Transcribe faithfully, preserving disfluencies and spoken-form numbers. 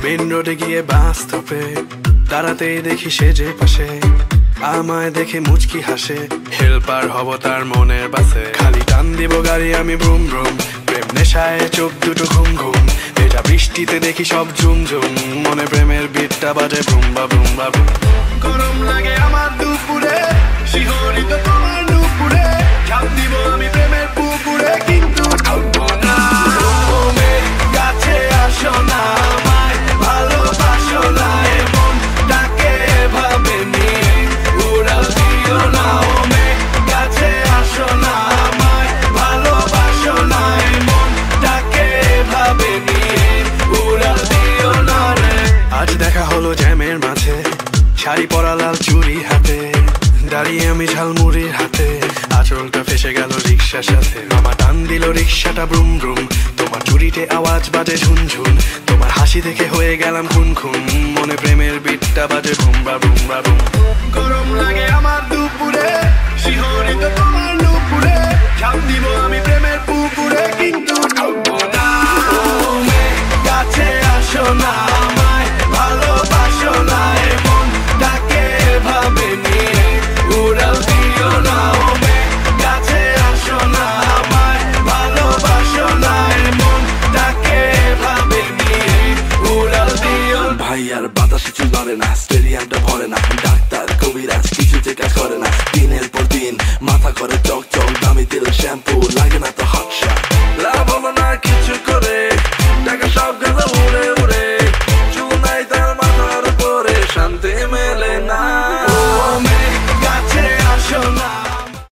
Main রোডে গিয়ে বাস স্টপে দাঁড়াতেই দেখি সে যে পাশে আমায় দেখে মুচকি হাসে। হেল্পার হব তার মনের বাসে, খালি টান দিব গাড়ি আমি ব্রুম ব্রুম। প্রেম নেশায় চোখ দুটো ঘুম ঘুম, এটা বৃষ্টিতে দেখি সব ঝুম ঝুম। মনে প্রেমের বিটটা বাজে ব্রুম বা ব্রুম বা ব্রুম। গরম লাগে আমার দুপুরে, শিহরিত তোমার নুপুরে, ঝাঁপ দিব আমি প্রেমের পুকুরে, কিন্তু ডুববো না। কাছে আসো না, আমায় ভালোবাসো না, এমন তাকে এভাবে নিয়ে উড়াল দিও না। ওমে কাছে আসো না, আমায় ভালোবাসো না, এমন তাকে এভাবে নিয়ে উড়াল দিও না রে। আজ দেখা হলো জ্যামের মাঝে, শাড়ি পরা লাল চুড়ি হাতে, দাঁড়িয়ে আমি ঝালমুড়ির হাতে, আঁচলটা ফেসে গেল রিক্সার সাথে। মামা টান দিল রিক্সাটা ব্রুম ব্রুম, তোমার চুরিতে আওয়াজ বাজে ঝুনঝুন, তোমার হাসি দেখে হয়ে গেলাম খুন খুন। মনে প্রেমের বিটটা বাজে বুম বা বুম বা বুম। গরম লাগে আমার দুপুরে, শিহরিত তোমার নুপুরে, ঝাঁপ দিব আমি প্রেমের পুকুরে, কিন্তু ডুববো না। কাছে আসো না, আমায় ভালোবাসো না, এমন তাকে এভাবে নিয়ে উড়াল দিও না। ওমে কাছে আসো না, আমায় ভালোবাসো না, এমন তাকে এভাবে নিয়ে উড়াল দিও। ভাই আর বাতাসে চুল ধরে না।